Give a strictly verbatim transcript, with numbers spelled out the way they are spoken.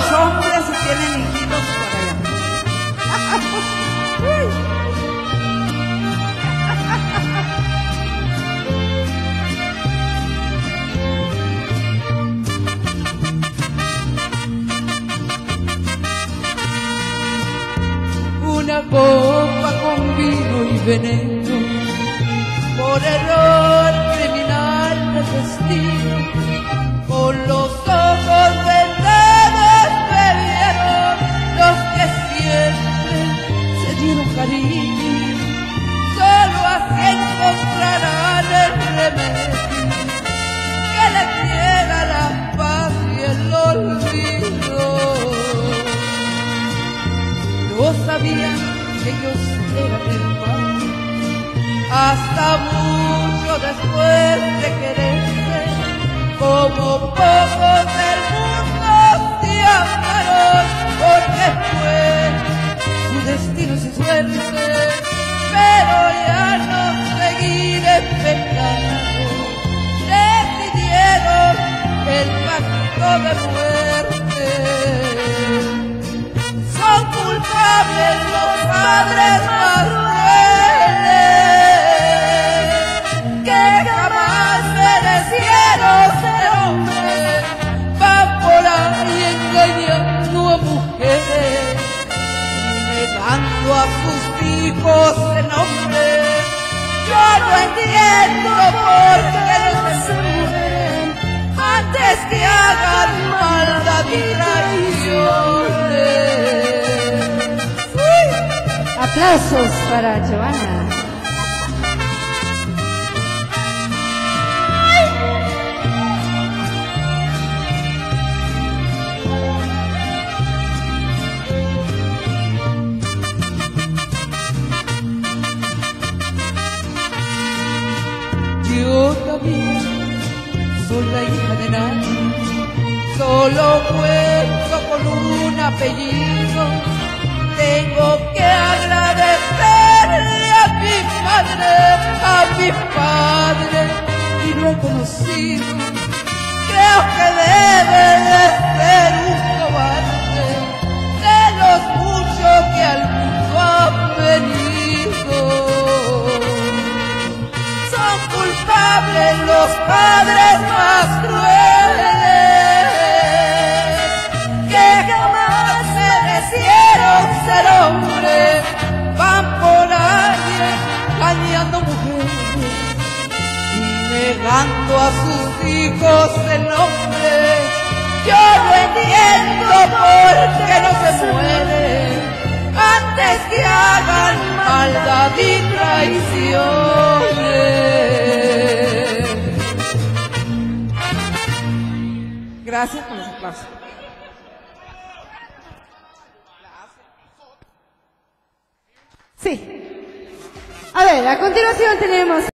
los hombres si tienen hijitos por allá. Una copa con vino y veneno, por error criminal del destino, con los ojos vendados bebieron los que siempre se dieron cariño. Solo así encontrarán el remedio que les niega la paz y el olvido. No sabían que ellos eran el mal, hasta mucho después de quererse, como pocos del mundo se amaron, porque fue su destino sin suerte, pero ya no seguir en pecado, decidieron el pacto de muerte. Son culpables los padres más crueles, que jamás merecieron ser hombres, van por ahí engañando a mujeres y negando a sus hijos el nombre. Yo no entiendo por qué no se mueren antes que hagan maldad y traiciones. Aplausos para Giovanna. Yo también soy la hija de nadie, solo cuento con un apellido. Tengo que agradecerle a mi padre, a mi padre, y lo he conocido. Creo que debe de ser un cobarde de los muchos que al mundo han venido. Son culpables los padres más crueles, que jamás merecieron ser hombres, van por ahí engañando mujeres y negando a sus hijos el nombre. Yo no entiendo por qué no se mueren antes que hagan maldad y traiciones. Gracias por los aplausos. Sí. A ver, a continuación tenemos